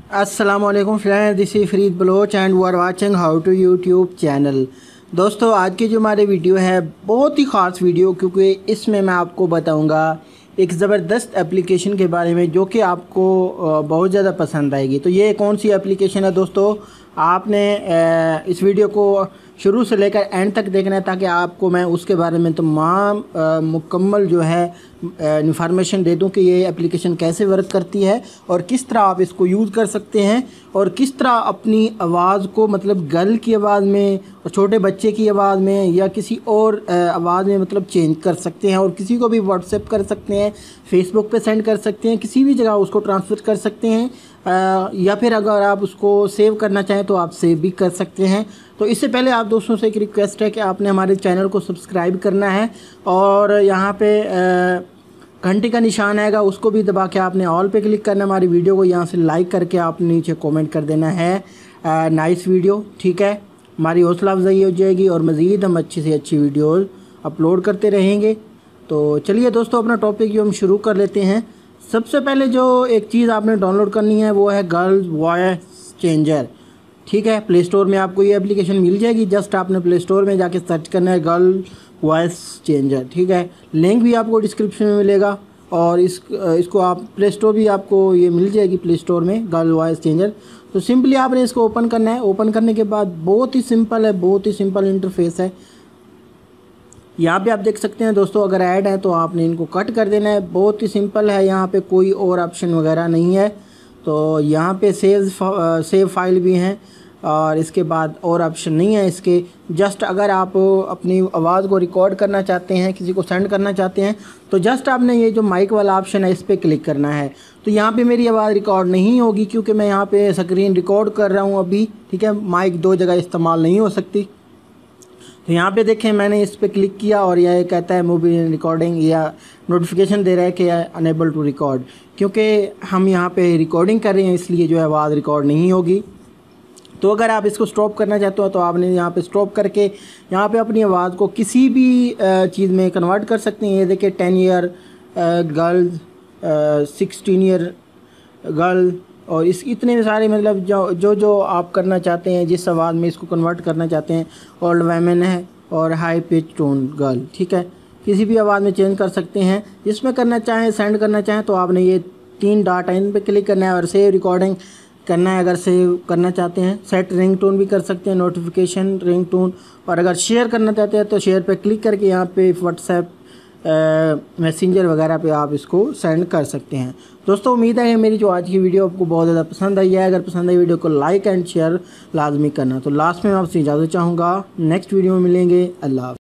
अस्सलामुअलैकुम friends, this is Farid Baloch and we are watching how to YouTube channel. दोस्तों, आज की जो हमारी वीडियो है बहुत ही ख़ास वीडियो, क्योंकि इसमें मैं आपको बताऊंगा एक ज़बरदस्त एप्लीकेशन के बारे में जो कि आपको बहुत ज़्यादा पसंद आएगी। तो ये कौन सी एप्लीकेशन है दोस्तों, आपने इस वीडियो को शुरू से लेकर एंड तक देखना है ताकि आपको मैं उसके बारे में तमाम मुकम्मल जो है इंफॉर्मेशन दे दूं कि ये एप्लीकेशन कैसे वर्क करती है और किस तरह आप इसको यूज़ कर सकते हैं और किस तरह अपनी आवाज़ को, मतलब गर्ल की आवाज़ में और छोटे बच्चे की आवाज़ में या किसी और आवाज़ में मतलब चेंज कर सकते हैं और किसी को भी व्हाट्सएप कर सकते हैं, फेसबुक पे सेंड कर सकते हैं, किसी भी जगह उसको ट्रांसफ़र कर सकते हैं, या फिर अगर आप उसको सेव करना चाहें तो आप सेव भी कर सकते हैं। तो इससे पहले आप दोस्तों से एक रिक्वेस्ट है कि आपने हमारे चैनल को सब्सक्राइब करना है और यहाँ पे घंटी का निशान आएगा, उसको भी दबा के आपने ऑल पे क्लिक करना है। हमारी वीडियो को यहाँ से लाइक करके आपने नीचे कमेंट कर देना है नाइस वीडियो, ठीक है। हमारी हौसला अफजाई हो जाएगी और मज़ीद हम अच्छी से अच्छी वीडियो अपलोड करते रहेंगे। तो चलिए दोस्तों, अपना टॉपिक जो हम शुरू कर लेते हैं। सबसे पहले जो एक चीज़ आपने डाउनलोड करनी है वो है गर्ल्स वॉइस चेंजर, ठीक है। प्ले स्टोर में आपको ये एप्लीकेशन मिल जाएगी। जस्ट आपने प्ले स्टोर में जाके सर्च करना है गर्ल वॉइस चेंजर, ठीक है। लिंक भी आपको डिस्क्रिप्शन में मिलेगा और इसको आप प्ले स्टोर भी आपको ये मिल जाएगी, प्ले स्टोर में गर्ल वॉइस चेंजर। तो सिंपली आपने इसको ओपन करना है। ओपन करने के बाद बहुत ही सिंपल है, बहुत ही सिंपल इंटरफेस है। यहाँ पे आप देख सकते हैं दोस्तों, अगर ऐड है तो आपने इनको कट कर देना है। बहुत ही सिंपल है, यहाँ पे कोई और ऑप्शन वगैरह नहीं है। तो यहाँ पे सेव फाइल भी हैं और इसके बाद और ऑप्शन नहीं है इसके। जस्ट अगर आप अपनी आवाज़ को रिकॉर्ड करना चाहते हैं, किसी को सेंड करना चाहते हैं, तो जस्ट आपने ये जो माइक वाला ऑप्शन है इस पर क्लिक करना है। तो यहाँ पे मेरी आवाज़ रिकॉर्ड नहीं होगी क्योंकि मैं यहाँ पे स्क्रीन रिकॉर्ड कर रहा हूँ अभी, ठीक है। माइक दो जगह इस्तेमाल नहीं हो सकती। तो यहाँ पे देखें, मैंने इस पर क्लिक किया और यह कहता है मोबाइल रिकॉर्डिंग, या नोटिफिकेशन दे रहा है कि अनेबल टू रिकॉर्ड, क्योंकि हम यहाँ पे रिकॉर्डिंग कर रहे हैं इसलिए जो है आवाज़ रिकॉर्ड नहीं होगी। तो अगर आप इसको स्टॉप करना चाहते हो तो आपने यहाँ पे स्टॉप करके यहाँ पे अपनी आवाज़ को किसी भी चीज़ में कन्वर्ट कर सकते हैं। ये देखिए 10 ईयर गर्ल्स, 16 ईयर गर्ल और इस इतने सारे, मतलब जो आप करना चाहते हैं, जिस आवाज़ में इसको कन्वर्ट करना चाहते हैं। ओल्ड वैमेन है और हाई पिच टोन गर्ल, ठीक है। किसी भी आवाज़ में चेंज कर सकते हैं, जिसमें करना चाहें, सेंड करना चाहें तो आपने ये 3 डॉट इन पे क्लिक करना है और सेव रिकॉर्डिंग करना है। अगर सेव करना चाहते हैं, सेट रिंग टोन भी कर सकते हैं, नोटिफिकेशन रिंग टोन। और अगर शेयर करना चाहते हैं तो शेयर पे क्लिक करके यहाँ पे व्हाट्सएप मैसेंजर वगैरह पे आप इसको सेंड कर सकते हैं। दोस्तों, उम्मीद है मेरी जो आज की वीडियो आपको बहुत ज़्यादा पसंद आई है। अगर पसंद आई वीडियो को लाइक एंड शेयर लाजमी करना। तो लास्ट में मैं आपसे इजाज़त चाहूँगा, नेक्स्ट वीडियो में मिलेंगे। अल्लाह।